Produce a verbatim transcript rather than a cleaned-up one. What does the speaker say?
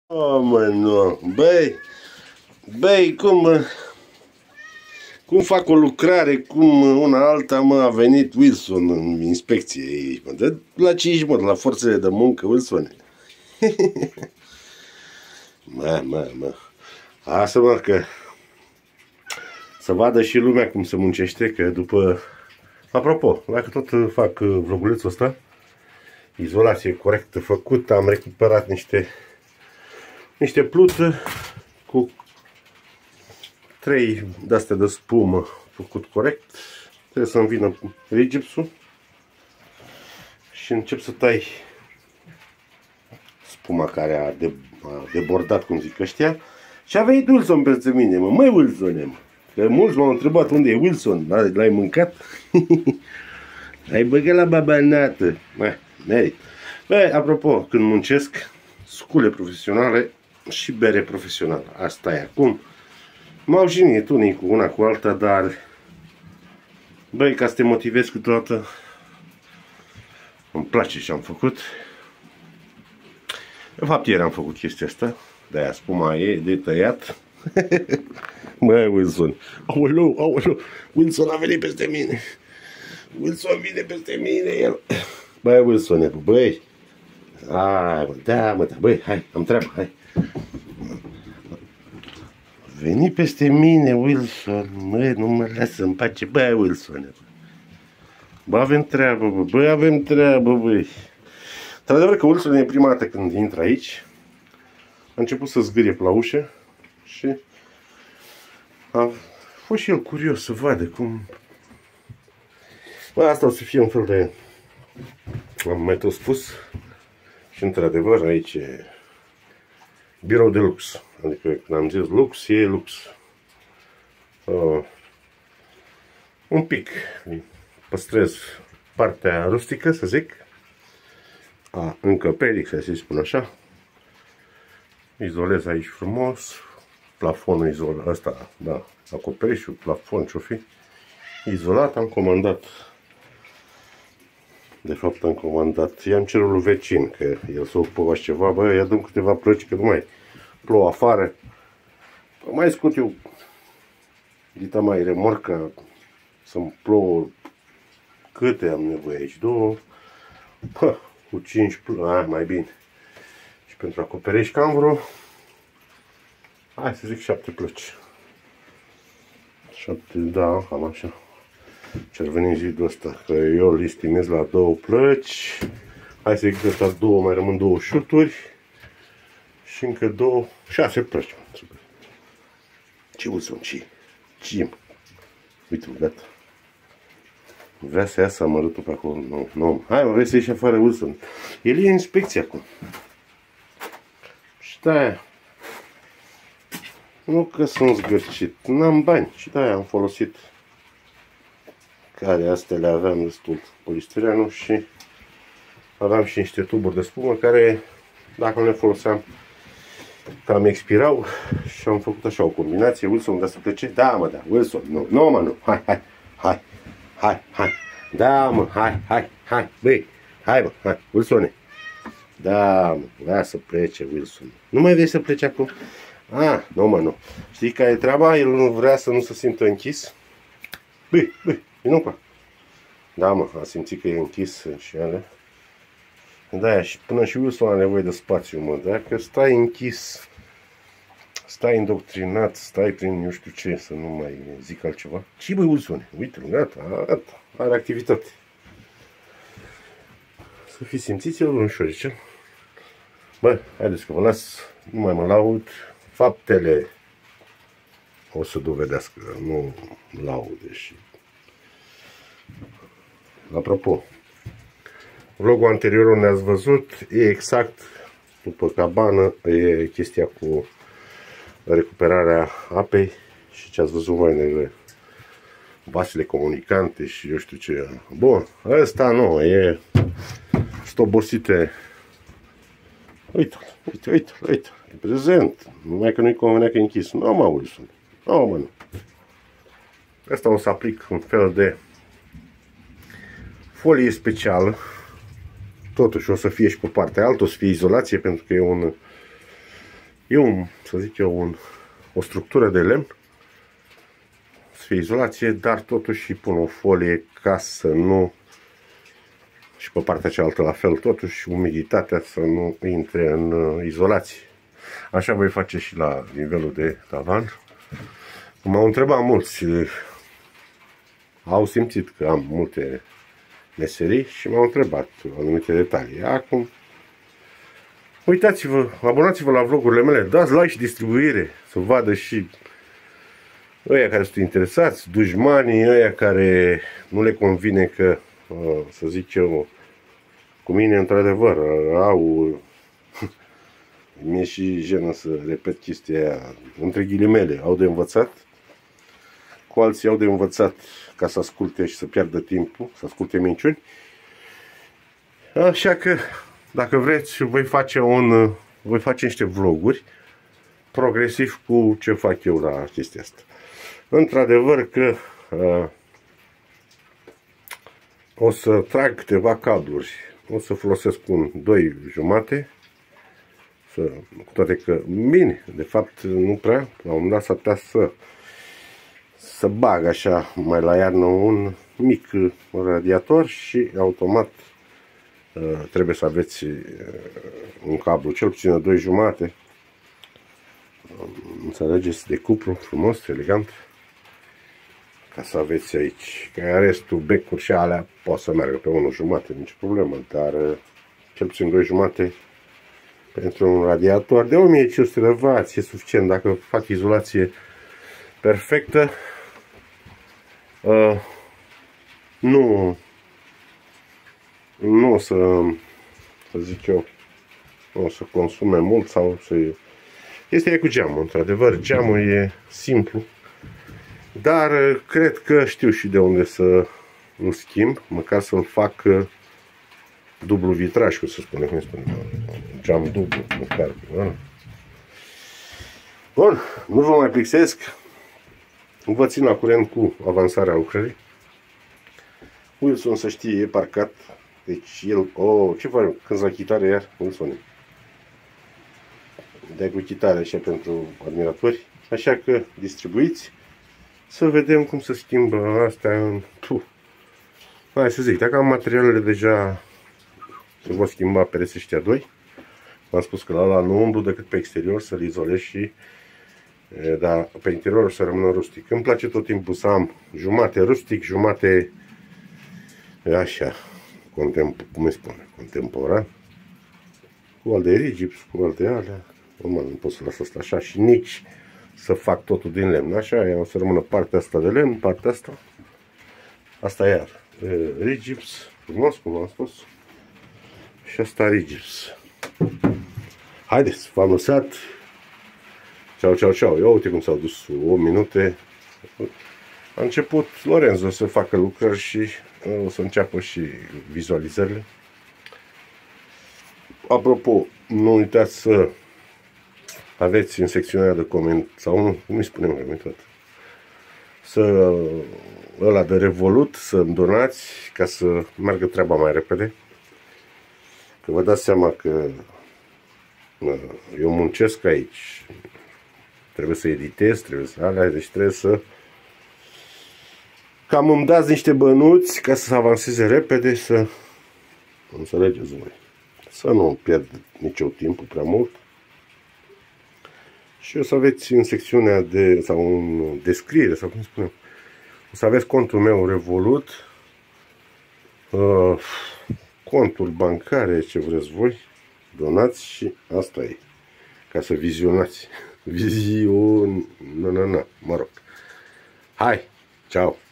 Oh, mă, nu. Băi, băi, cum, cum fac o lucrare, cum una alta, mă, a venit Wilson în inspecție aici, mă, de la cinci, mă, de la forțele de muncă, Wilson. Mă, mă, mă. Asta, mă, că să vadă și lumea cum se muncește, că după... Apropo, dacă tot fac vlogulețul ăsta, izolație corectă făcută, am recuperat niște niște pluță cu trei de-astea de spumă făcut corect. Trebuie să-mi vină rigipsul și încep să tai spuma care a, de, a debordat, cum zic ăștia. Și a venit Wilson peste mine, mă, măi Wilsone, mă. Că mulți m-au întrebat unde e Wilson, l-ai mâncat? Ai băgat la babanată. Mă, merit. Băi, apropo, când muncesc, scule profesionale și bere profesională. Asta e acum. M-au jignit unii cu una cu alta, dar băi, ca să te motivezi câteodată, îmi place ce am făcut. De fapt, ieri am făcut chestia asta. De-aia spuma e de tăiat. Băi, Wilson. Aoleu, aoleu. Wilson a venit peste mine. Wilson vine peste mine, el. Băi, Wilson, băi. Hai, mă, da, mă, da, băi, hai, am treabă, hai. Veni peste mine, Wilson, măi, nu mă lasă în pace, băi, Wilson. Bă, avem treabă, bă, băi, avem treabă, băi. Într-adevăr că Wilson e prima dată când intră aici. A început să zgârie pe la ușă și a fost și el curios să vadă cum... Bă, asta o să fie un fel de... Am mai tot spus. Și într-adevăr aici e birou de lux. Adică când am zis lux, e lux. Uh, un pic păstrez partea rustică, să zic, a încăperii, să se spun așa. Izolez aici frumos. Plafonul izolat, ăsta, da, acoperișul, plafon, ce-o fi izolat. Am comandat, de fapt am comandat, i-am cerut lui vecin, că el s-a ocupat ceva, bă, ia dăm câteva plăci, că nu mai plouă afară. Mai scot eu, dita mai remorca, să-mi plouă, câte am nevoie aici, două, pă, cu cinci plăci, mai bine. Și pentru acoperiș cam vreo, hai să zic șapte plăci. Șapte, da, cam așa. Ce-ar veni zidul ăsta, că eu îl estimez la două plăci. Hai să zic că ăsta două, mai rămân două șuturi. Și încă două, șase plăci. Ce Wilson, ce? Ce? Uite-mă, gata. Vrea să iasă amărâtul pe acolo. Nu, nu. Hai, mă, vrei să ieși afară, Wilson. El e în inspecție acum. Și de-aia. Nu că sunt zgârcit, n-am bani și de-aia am folosit care astea le aveam destul, polistirenul, și aveam și niște tuburi de spumă care, dacă nu le foloseam, cam expirau și am făcut așa o combinație. Wilson, vrea să plece? Da, mă, da, Wilson, nu, nu, mă, nu, hai, hai, hai, hai, hai, da, mă, hai, hai, hai, băi, hai, mă, hai, Wilsone, da, mă, vrea să plece, Wilson, nu mai vrei să plece acum? Ah, nu, mă, nu. Știi care e treaba? El nu vrea să nu se simtă închis. Băi, băi, vină cu. Da, mă, a simțit că e închis și ele. Da, și până și Wilson are nevoie de spațiu, mă. Dacă stai închis, stai indoctrinat, stai prin nu știu ce, să nu mai zic altceva. Și băi, Wilson, uite-l, gata, gata, are activitate. Să fi simțit el ușor, zice. Bă, haideți că vă las, nu mai mă laud. Faptele o să dovedească, nu laude. Și apropo, vlogul anterior ne-ați văzut, e exact după cabană, e chestia cu recuperarea apei și ce ați văzut mai înainte, vasele comunicante și eu știu ce. Bun, ăsta nu, e stobosite. Uite, uite, uite, uite, e prezent. Numai că nu-i convenea că e închis. Nu, mă, Wilson. Nu, mă, nu. Asta o să aplic un fel de folie specială. Totuși o să fie și pe partea altă, o să fie izolație, pentru că e un E un, să zic eu, un, o structură de lemn, să fie izolație, dar totuși pun o folie ca să nu, și pe partea cealaltă la fel, totuși umiditatea să nu intre în uh, izolație. Așa voi face și la nivelul de tavan. M-au întrebat mulți, au simțit că am multe meserii și m-au întrebat anumite detalii. Acum, uitați-vă, abonați-vă la vlogurile mele, dați like și distribuire, să vadă și ăia care sunt interesați, dușmanii, ăia care nu le convine că, să zic eu, cu mine într-adevăr au, mi-e și jenă să repet chestia aia, între ghilimele, au de învățat, cu alții au de învățat ca să asculte și să piardă timpul, să asculte minciuni. Așa că, dacă vreți, voi face un, voi face niște vloguri progresiv cu ce fac eu la chestia asta. Într-adevăr că uh, o să trag câteva cabluri, o să folosesc un doi jumate, să, cu toate că, bine, de fapt nu prea, la un moment dat s-ar putea să să bag așa mai la iarnă un mic radiator și automat uh, trebuie să aveți uh, un cablu, cel puțin doi jumate, înțelegeți, de cuplu frumos, elegant, ca să aveți aici, că restul, becuri și alea pot să meargă pe unu jumate, nici problemă, dar uh, cel puțin doi jumate pentru un radiator de o mie cinci sute de wați e suficient. Dacă fac izolație perfectă, uh, nu nu o să, să zic eu, nu o să consume mult sau să... Este cu geamul, într-adevăr, geamul e simplu, dar cred că știu și de unde să îl schimb, măcar să-l fac dublu vitraj, cum să spune, cum spune, geam dublu, măcar. Da? Bun, nu vă mai plictisesc, vă țin la curent cu avansarea lucrării. Wilson, să știe, e parcat, deci el, oh, ce faci, când la chitară iar, Wilson? Dai cu chitară așa pentru admiratori, așa că distribuiți, să vedem cum se schimbă astea în... Puh. Hai să zic, dacă am materialele deja, se vor schimba pereții ăștia doi. V-am spus că la ăla nu umblu decât pe exterior, să-l izolez și... Dar pe interior să rămână rustic. Îmi place tot timpul să am jumate rustic, jumate așa, contemp cum îi spune, contemporan. Cu al de rigips, cu al de alea. Normal, nu pot să las asta așa și nici să fac totul din lemn. Așa, o să rămână partea asta de lemn, partea asta. Asta iar rigips, frumos, cum am spus. Și asta rigips. Haideți, v-am lăsat. Ceau, ceau, ceau. Ia uite cum s-au dus opt minute. A început Lorenzo să facă lucrări și o să înceapă și vizualizările. Apropo, nu uitați să aveți în secțiunea de comentarii, sau nu, cum îi spunem comentat, să ăla de Revolut, să donați ca să meargă treaba mai repede. Că vă dați seama că eu muncesc aici, trebuie să editez, trebuie să alea, deci trebuie să cam îmi dați niște bănuți ca să avanseze repede, să înțelegeți voi, să nu pierd nici eu timpul prea mult. Și o să aveți în secțiunea de, sau în descriere, sau cum spunem, o să aveți contul meu Revolut, uh, conturi bancare, ce vreți voi, donați și asta e, ca să vizionați. Vizion, na, na, na, mă rog. Hai, ceau!